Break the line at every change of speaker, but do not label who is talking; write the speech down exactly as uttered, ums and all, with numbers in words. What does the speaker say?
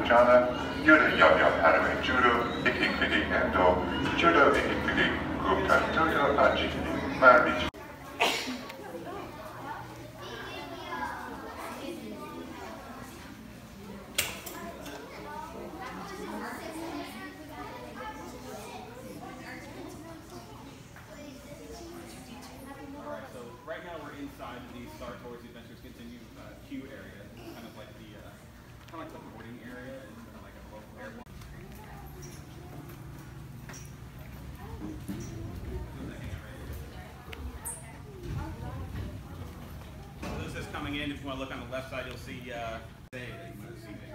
Jana, Yuda Yaya Anime Judo, Iking Figi Endo, Judo Iking Figi, Gupta Dodo Aji, Marriage.
Right now we're inside the Star Tours Adventures Continue uh, queue area. It's kind of like the uh, kind of like the boarding area, and kind of like a local airport. So this is coming in. If you want to look on the left side, you'll see uh, that you might have seen it.